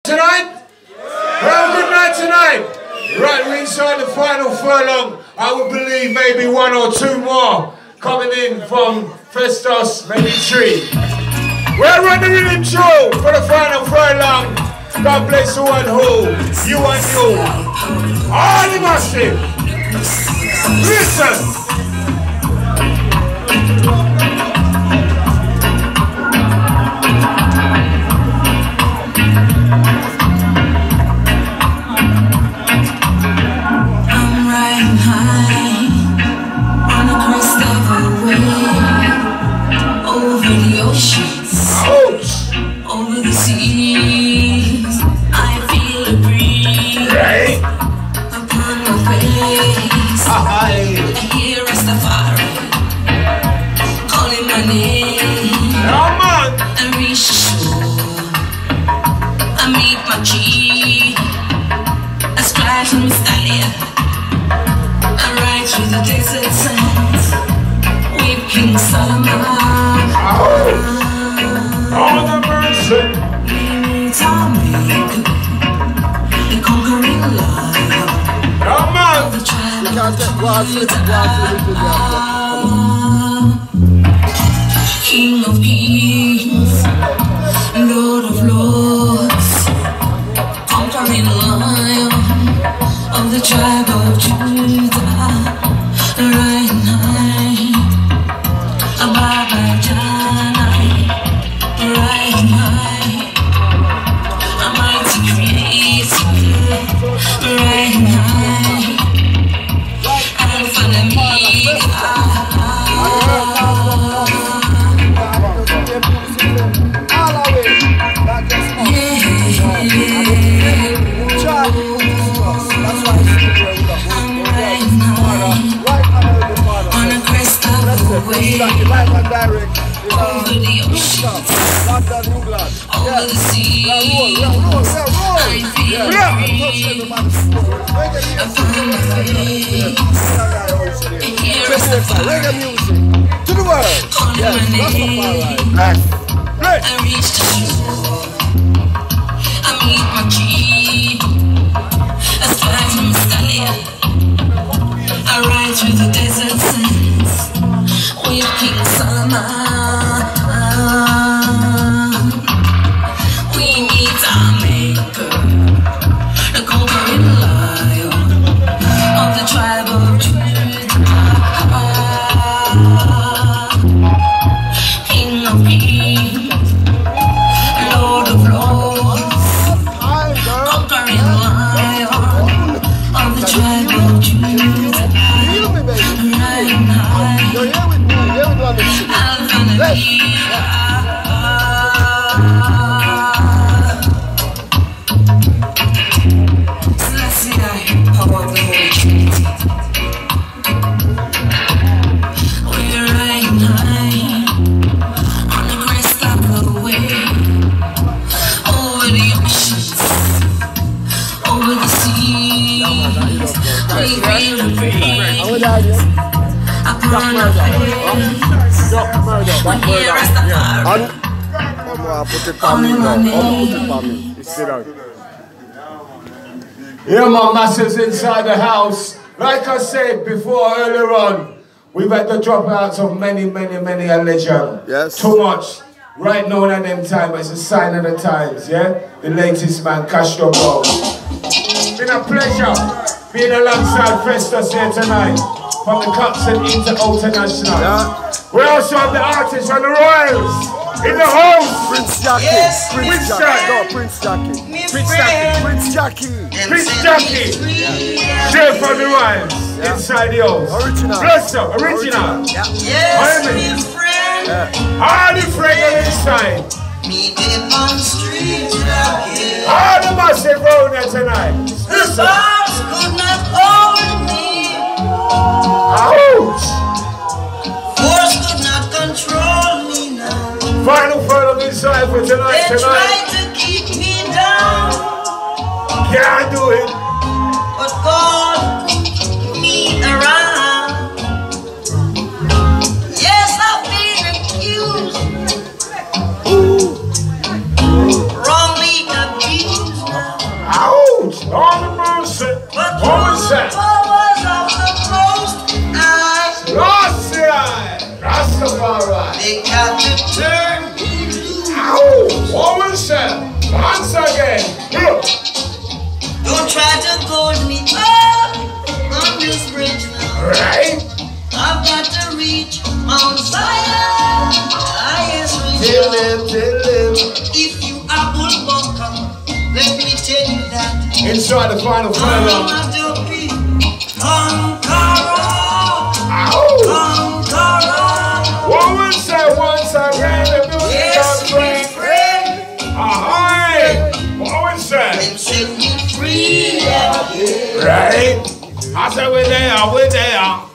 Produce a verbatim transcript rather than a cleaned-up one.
Tonight? Well, good night tonight. Right, we're inside the final furlong. I would believe maybe one or two more coming in from Festus, maybe three. We're running in the show for the final furlong. God bless you and who, you and you. All the massive. Listen. Over the seas, I feel a breeze right upon my face. I hear Rastafari calling my name. Come on. I reach the shore, I meet my G, I stride from the stallion, I ride through the desert sands with King Solomon. Oh. All the mercy. The conquering lion. Come on. The tribe You can't take one flip, one flip, King of kings, Lord of lords, conquering lion of the tribe of Judah, riding high above our riding high, a mighty creator, riding high, Alpha and Omega. I'm riding high on a crest of a wave. Over the ocean, over the sea, I feel free. I find my face, and here is the fire, to the world. calling my name. I reach the shore, I meet my G, I stride from the stallion, I ride through the desert sands with King Solomon. We meet our maker, the conquering lion of the tribe of Judah, King of kings, Lord of lords, conquering lion of the tribe of Judah, riding high, Alpha and Omega. Power of the Holy Trinity. We're riding high on the crest of the wave, over the oceans, over the seas. We feel the breeze upon our face. We hear Rastafari calling my name. Yeah, my massives inside the house. Like I said before, earlier on, we've had the dropouts of many, many, many a legend. Yes. Too much. Right now in them time, it's a sign of the times, yeah? The latest man, Castro Bro. It's been a pleasure being alongside Festus here tonight. From the Cups and Inter International. Yeah. We also have the artists and the royals in the house. Prince Jackie. Yes, Prince Prince Jackie. Jackie. No, Prince Jackie. Prince Jackie. Prince Jackie. Prince Jackie. Straight from the royals. Yeah. Inside the house. Original. Bless up. Original. Yeah. Yes, Amen. me friend. Yeah. All the friends inside. Me dip on the street again. All the massive round here tonight. The Listen. stars could not hold me. Ouch. Force could not control me now. Final furlong inside for tonight. They Tonight. tried to keep me down, Can't do it. but God took me around. Yes, I've been accused, wrongly abused, Roots, Lord of mercy. But What was that? powers of the Most High, Rastafari, Rastafari. they got to turn me loose. Ow! What was that? Once again. Look. Don't try to hold me up on this bridge now. Right? I've got to reach Mount Zion. Highest Tell region. him, tell him. If you are bullbucker, let me tell you that Inside the final I'm furlong. a dopey conqueror. Ow! Conqueror. What was that? Once again, the music Yes, of my friend. friend. Ahoy! What was that? Them set me free. Yeah. Right? I said we're there, we're there.